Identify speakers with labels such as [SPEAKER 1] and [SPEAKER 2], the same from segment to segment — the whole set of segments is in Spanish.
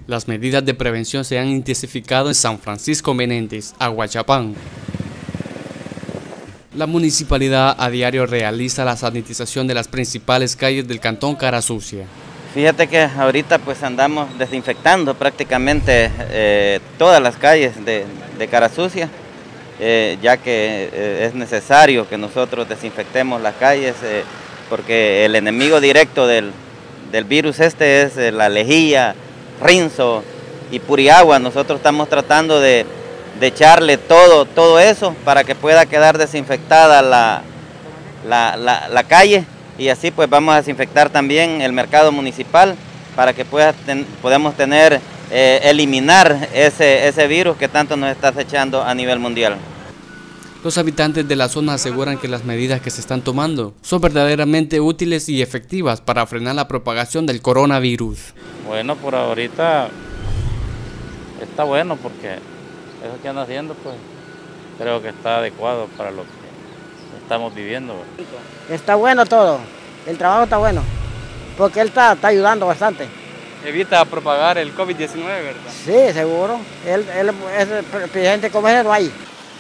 [SPEAKER 1] Las medidas de prevención se han intensificado en San Francisco Menéndez, Aguachapán. La municipalidad a diario realiza la sanitización de las principales calles del cantón Carasucia.
[SPEAKER 2] Fíjate que ahorita pues andamos desinfectando prácticamente todas las calles de Carasucia, ya que es necesario que nosotros desinfectemos las calles porque el enemigo directo del virus es la lejía, rinzo y puriagua. Nosotros estamos tratando de echarle todo eso para que pueda quedar desinfectada la calle, y así pues vamos a desinfectar también el mercado municipal para que podamos eliminar ese virus que tanto nos está acechando a nivel mundial.
[SPEAKER 1] Los habitantes de la zona aseguran que las medidas que se están tomando son verdaderamente útiles y efectivas para frenar la propagación del coronavirus.
[SPEAKER 3] Bueno, por ahorita está bueno porque eso que anda haciendo pues creo que está adecuado para lo que estamos viviendo.
[SPEAKER 4] Está bueno todo, el trabajo está bueno, porque él está ayudando bastante.
[SPEAKER 5] Evita propagar el COVID-19, ¿verdad?
[SPEAKER 4] Sí, seguro, él es el presidente comejero ahí.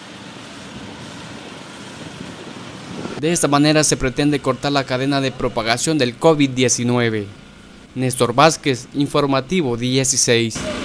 [SPEAKER 1] De esta manera se pretende cortar la cadena de propagación del COVID-19. Néstor Vázquez, Informativo 16.